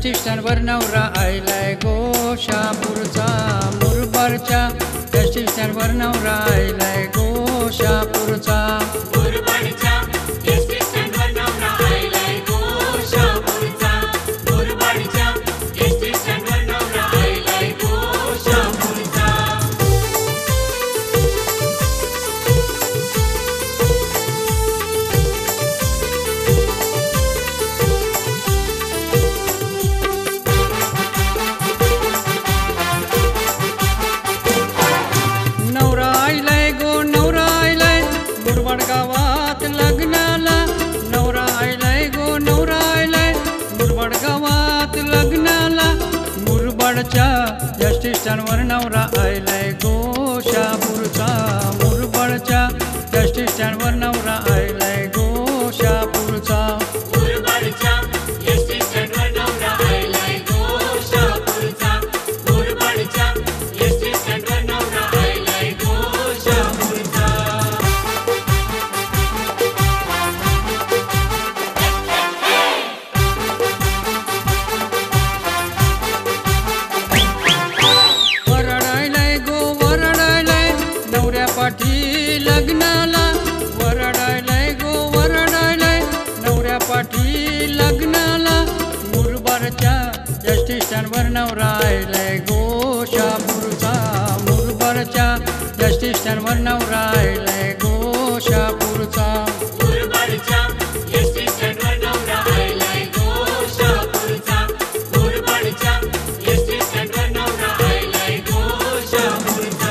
ST स्टँडवर नवरा आयलाय गोशापूरचा मुरबाडच्या ST स्टँडवर नवरा आयलाय गोशापूरचा मुरबाडच्या एसटी स्टँडवर नवरा आयलाय गोशापूरचा मुरबाडच्या एसटी स्टँडवर नवरा आयलाय गोशापूरचा मुरबाड गावात लग्नाला नवरा आयलाय गो नवरा आयलाय मुरबाड गावात लग्नाला मुरबाडच्या एसटी स्टँडवर नवरा आयलाय गोशापूरचा मुरबाडच्या एसटी स्टँडवर नवरा आयलाय गोशापूरचा मुरबाडच्या एसटी स्टँडवर नवरा आयलाय गोशापूरचा मुरबाडच्या एसटी स्टँडवर नवरा आयलाय गोशापूरचा पाठी लग्नाला वरडायलाय गो वरडायलाय नवऱ्या पाठी लग्नाला मुरबाडच्या एसटी स्टँडवर नवरा आयलाय गोशापूरचा मुरबाडच्या एसटी स्टँडवर नवरा आयलाय गोशापूरचा मुरबाडच्या एसटी स्टँडवर नवरा आयलाय गोशापूरचा मुरबाडच्या एसटी स्टँडवर नवरा आयलाय गोशापूरचा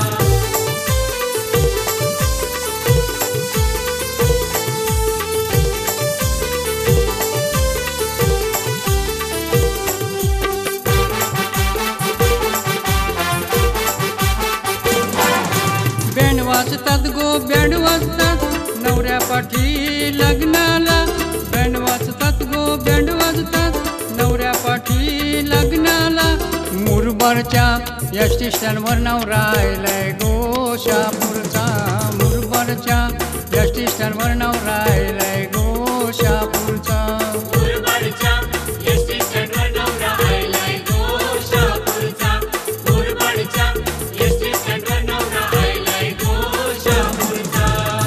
बँड वाजतात गो बँड वाजतात नवऱ्या पाठी लग्नाला बँड वाजतात गो बँड वाजतात नवऱ्या पाठी लग्नाला मुरबाडच्या एसटी स्टँडवर नवरा आयलाय गोशापूरचा मुरबाडच्या एसटी स्टँडवर नवरा आयलाय गोशापूरचा मुरबाडच्या एसटी स्टँडवर नवरा आयलाय गोशापूरचा मुरबाडच्या एसटी स्टँडवर नवरा आयलाय गोशापूरचा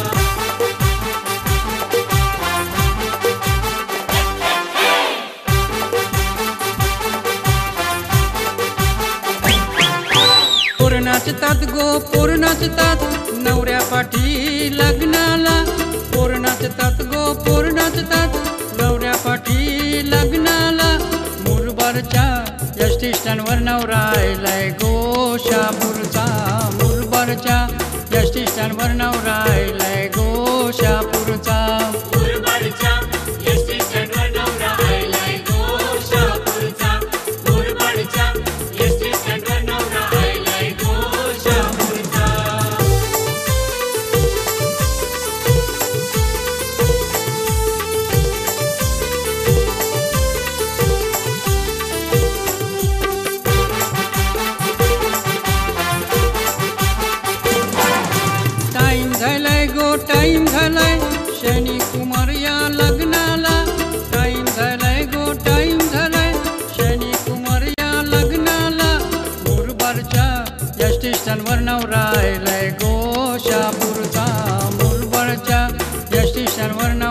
पोरं नाचतात गो पोरं नाचतात नवऱ्या पाठी लग्नाला पोरं नाचतात गो पोरं नाचतात नवऱ्या पाठी लग्नाला मुरबाडच्या एसटी स्टँडवर नवरा आयलाय गोशापूरचा मुरबाडच्या एसटी स्टँडवर नवरा आयलाय गोशापूरचा मुरबाडच्या एसटी स्टँडवर नवरा आयलाय गोशापूरचा मुरबाडच्या एसटी स्टँडवर नवरा आयलाय गोशापूरचा टाईम झालाय गो टाईम झालाय शनी कुमार या लग्नाला टाईम झालाय गो टाईम झालाय शनी कुमार या लग्नाला मुरबाडच्या एसटी स्टँडवर नवरा आयलाय गोशापूरचा मुरबाडच्या एसटी स्टँडवर